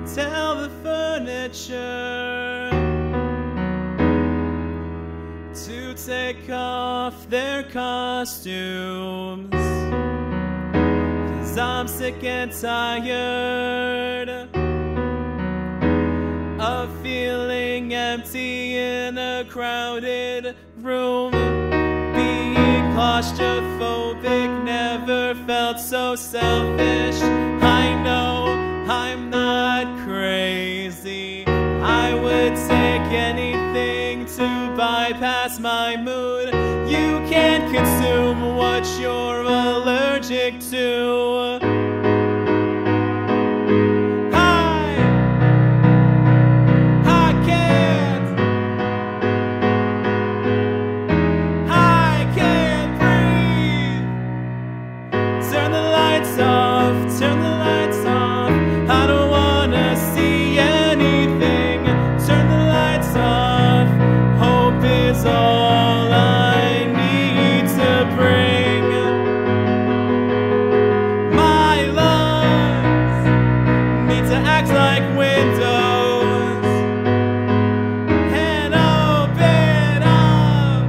tell the furniture to take off their costumes, 'cause I'm sick and tired of feeling empty in a crowded room. Being claustrophobic never felt so selfish. I know I'm not crazy. I would take anything to bypass my mood. You can't consume what you're allergic to. Turn the lights off, turn the lights off. I don't wanna see anything. Turn the lights off. Hope is all I need to bring. My lungs need to act like windows and open up.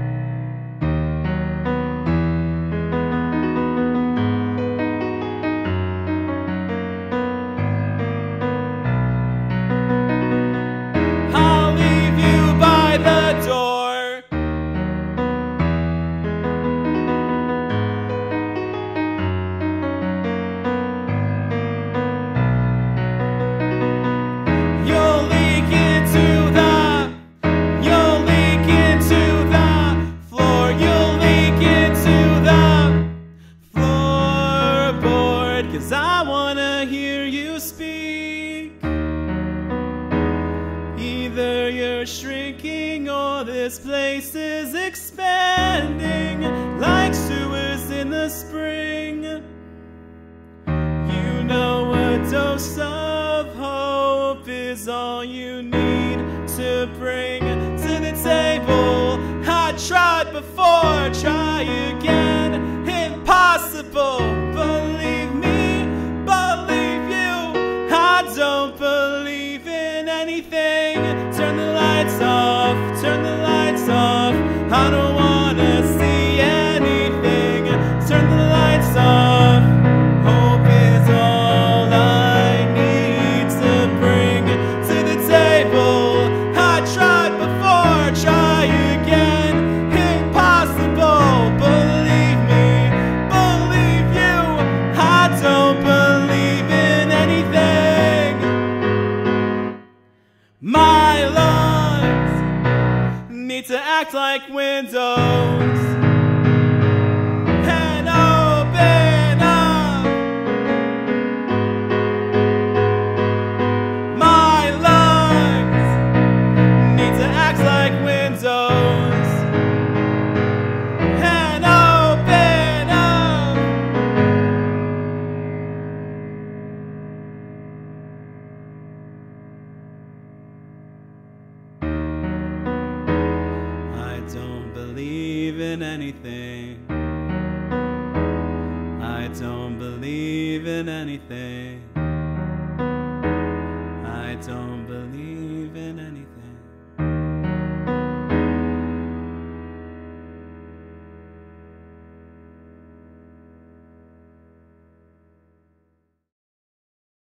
Cause I wanna hear you speak. Either you're shrinking or this place is expanding like sewers in the spring. You know a dose of hope is all you need to bring to the table. I tried before, try again. Impossible, believe me. I don't believe in anything. Turn the lights off, turn the lights off. I don't wanna see anything. Turn the lights off. Hope is all I need to bring to the table. I tried before, try again. Impossible, believe me, believe you. I don't believe in anything. My lungs need to act like windows and open up. My lungs need to act like windows and open up. I don't believe in anything. I don't believe in anything.